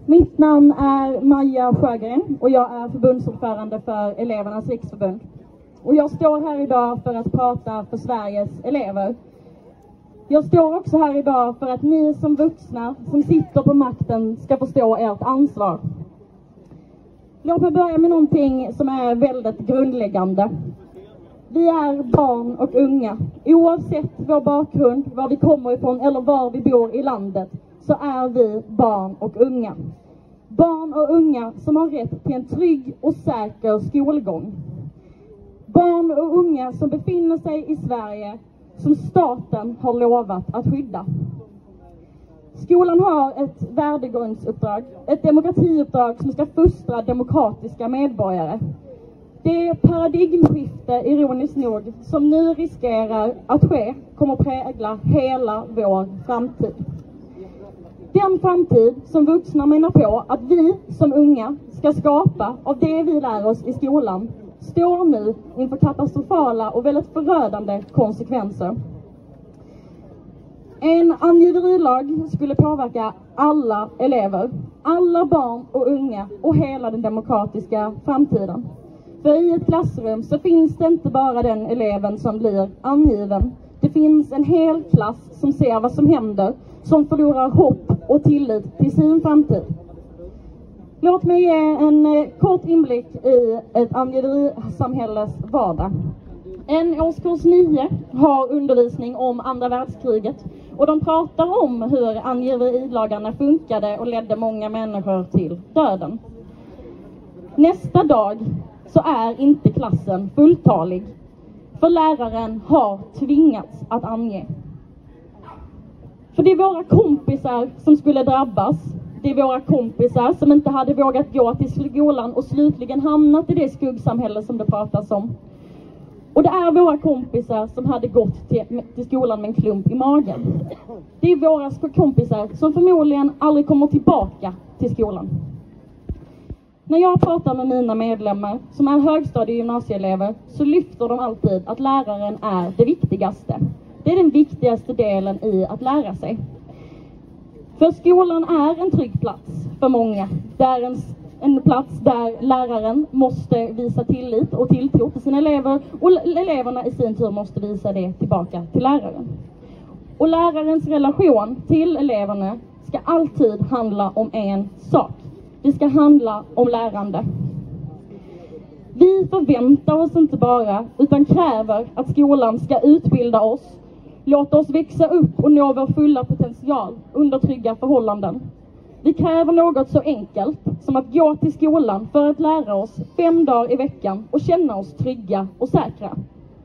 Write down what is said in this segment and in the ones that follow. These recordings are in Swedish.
Mitt namn är Maja Sjögren och jag är förbundsordförande för Elevernas riksförbund. Och jag står här idag för att prata för Sveriges elever. Jag står också här idag för att ni som vuxna som sitter på makten ska förstå ert ansvar. Låt mig börja med någonting som är väldigt grundläggande. Vi är barn och unga. Oavsett vår bakgrund, var vi kommer ifrån eller var vi bor i landet, så är vi barn och unga. Barn och unga som har rätt till en trygg och säker skolgång. Barn och unga som befinner sig i Sverige som staten har lovat att skydda. Skolan har ett värdegrundsuppdrag, ett demokratiuppdrag som ska fostra demokratiska medborgare. Det paradigmskifte, ironiskt nog, som nu riskerar att ske kommer prägla hela vår framtid. Den framtid som vuxna menar på att vi som unga ska skapa av det vi lär oss i skolan står nu inför katastrofala och väldigt förödande konsekvenser. En angiverilag skulle påverka alla elever, alla barn och unga och hela den demokratiska framtiden. För i ett klassrum så finns det inte bara den eleven som blir angiven. Det finns en hel klass som ser vad som händer, som förlorar hopp och tillit till sin framtid. Låt mig ge en kort inblick i ett angiverisamhälles vardag. En årskurs 9 har undervisning om andra världskriget och de pratar om hur angiverilagarna funkade och ledde många människor till döden. Nästa dag så är inte klassen fulltalig, för läraren har tvingats att ange. För det är våra kompisar som skulle drabbas. Det är våra kompisar som inte hade vågat gå till skolan och slutligen hamnat i det skuggsamhälle som det pratas om. Och det är våra kompisar som hade gått till skolan med en klump i magen. Det är våra kompisar som förmodligen aldrig kommer tillbaka till skolan. När jag pratar med mina medlemmar som är högstadie- och gymnasieelever så lyfter de alltid att läraren är det viktigaste. Det är den viktigaste delen i att lära sig. För skolan är en trygg plats för många. Det är en plats där läraren måste visa tillit och tilltro till sina elever och eleverna i sin tur måste visa det tillbaka till läraren. Och lärarens relation till eleverna ska alltid handla om en sak. Det ska handla om lärande. Vi förväntar oss inte bara utan kräver att skolan ska utbilda oss, låta oss växa upp och nå vår fulla potential under trygga förhållanden. Vi kräver något så enkelt som att gå till skolan för att lära oss 5 dagar i veckan och känna oss trygga och säkra.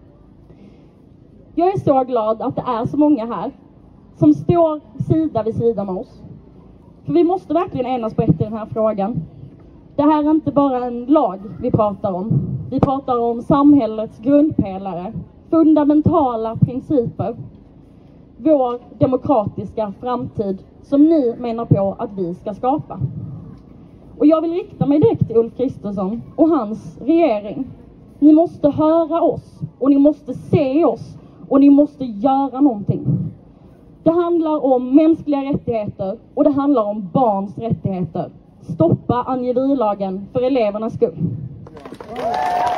Jag är så glad att det är så många här som står sida vid sida med oss. För vi måste verkligen enas på ett i den här frågan. Det här är inte bara en lag vi pratar om. Vi pratar om samhällets grundpelare, fundamentala principer. Vår demokratiska framtid som ni menar på att vi ska skapa. Och jag vill rikta mig direkt till Ulf Kristersson och hans regering. Ni måste höra oss och ni måste se oss och ni måste göra någonting. Det handlar om mänskliga rättigheter och det handlar om barns rättigheter. Stoppa angiverilagen för elevernas skull.